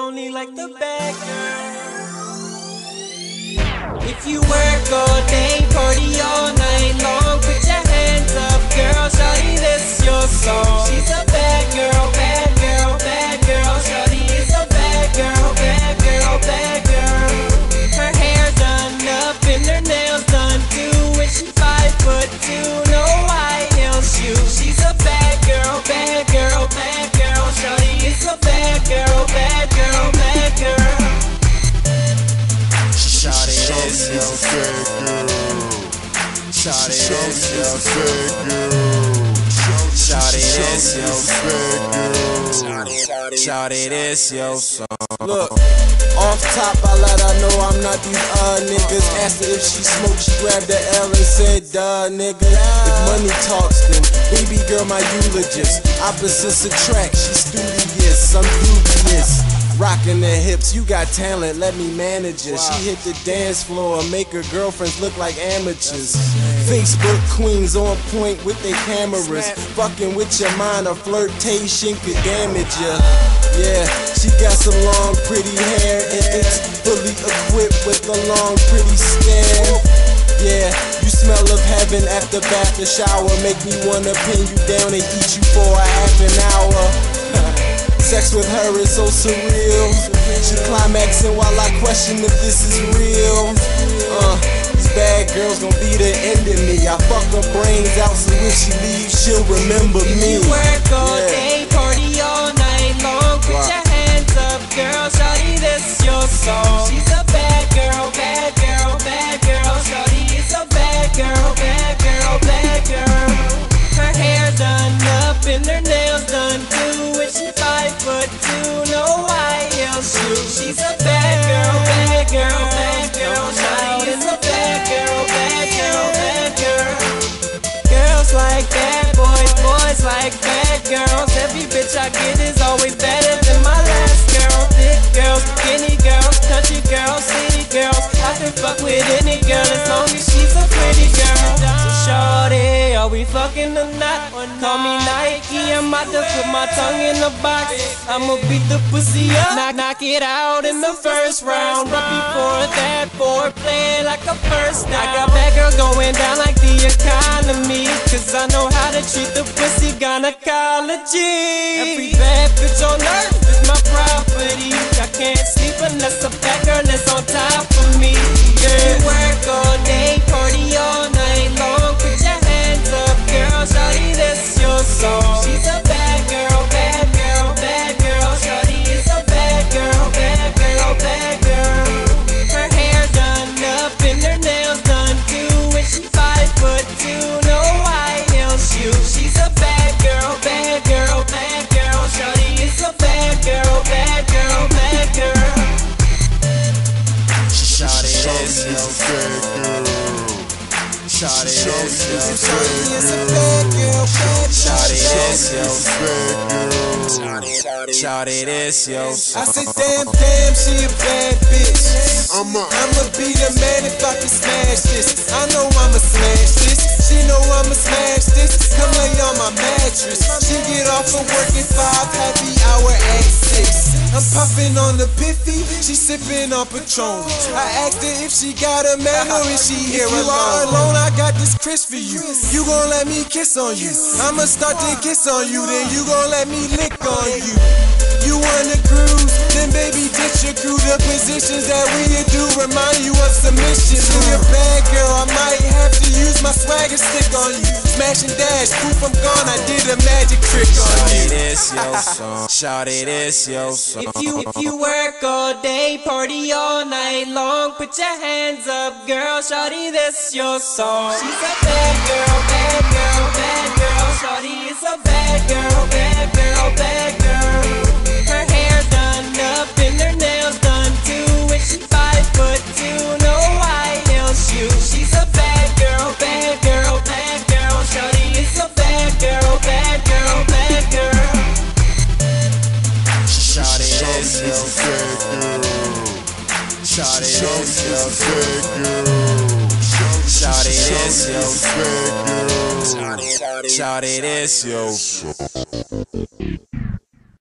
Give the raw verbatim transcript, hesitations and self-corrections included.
only like the bad girl. If you work all day, party all night long, put your hands up, girl, shawty, this your song. She's a bad girl, bad girl, bad girl, shawty is a bad girl, bad girl, bad girl. Her hair done up and her nails done too, and she five foot two, no high heel shoes. She's a bad girl, bad girl, bad girl, shawty is a bad girl, bad girl, bad girl. Shawty is your bad girl. Shawty is your bad girl. Shawty is your bad girl. Shawty is your song. Look, off top I let her know I'm not these uh niggas. Asked her if she smoked, she grabbed the L and said, duh nigga. If money talks, then baby girl my eulogist. Opposites attract, she's studious, I'm dubious. Rockin' the hips, you got talent, let me manage her. She hit the dance floor, make her girlfriends look like amateurs. Facebook queens on point with their cameras. Fucking with your mind, a flirtation could damage ya. Yeah, she got some long pretty hair and it's fully equipped with a long pretty stare. Yeah, you smell of heaven after bath or shower. Make me wanna pin you down and eat you for a half an hour. Sex with her is so surreal. She climaxing while I question if this is real. Uh, these bad girls gon' be the end of me. I fuck her brains out so when she leaves, she'll remember me. You work all Yeah. day, party all night long. Put Wow. your hands up, girl, shawty, this your song. She's a bad girl, bad girl, bad girl. Shawty is a bad girl, bad girl, bad girl. Her hair done up and her nails done too, and she five foot two, no high heel shoes. She's a bad girl, bad girl, bad girl. Shawty is a bad girl, bad girl, bad girl. Girls like bad boys, boys like bad girls. Every bitch I get is always better than my last girl. Thick girls, skinny girls, country girls, city girls. I can fuck with any girl as long as she's a pretty girl. So shawty, are we fucking or not? Call me Nike, I'm about to put my tongue in the box. I'ma beat the pussy up, knock, knock it out in the first round. But before that, foreplay like a first down. I got bad girl going down like the economy, cause I know how to treat the pussy gynecology. Every bad bitch on earth is my property. I can't sleep unless a bad girl is on top of me. Yeah. You work all day, party all night long. Put your hands up, girl, shawty, this your song. She's a bad girl, bad girl, bad girl. Shawty is a bad girl, bad girl, bad girl. Her hair done up and her nails done too, and she five foot two, no high heel shoes. She's a bad girl, bad girl, bad girl. Shawty is a bad girl, bad girl, bad girl. Shawty is your bad girl. Shawty is your bad girl. Shawty is your bad girl. Shawty is your. I say damn, damn, she a bad bitch. I'ma, I'ma be the man if I can smash this. I know I'ma smash this. She know I'ma smash this. Come lay on my mattress. She get off of work at five, happy hour at six. I'm puffin' on the piffy, she sippin' on Patron. I asked her if she got a man or is she here alone. If you are alone, I got this Chris for you. You gon' let me kiss on you. I'ma start to kiss on you, then you gon' let me lick on you. You wanna cruise, then baby ditch your crew. The positions that we do remind you of submission. To your bad girl, I might have to use my swagger stick on you. Smash and dash, poof, I'm gone, I did a magic trick on you. Shawty, this your song. Shawty, this your song. If you, if you work all day, party all night long, put your hands up, girl, shawty, this your song. She's a bad girl, bad girl, bad girl. Shawty is a bad girl, bad girl, bad girl. Her hair done up and her nails done too, and she five foot two, no high heel shoes. She's a bad girl, bad girl, bad girl. Shawty is a bad girl, bad girl, bad girl. Shawty is your bad girl. Shawty is your bad girl. Shawty is your bad girl. Shawty is your.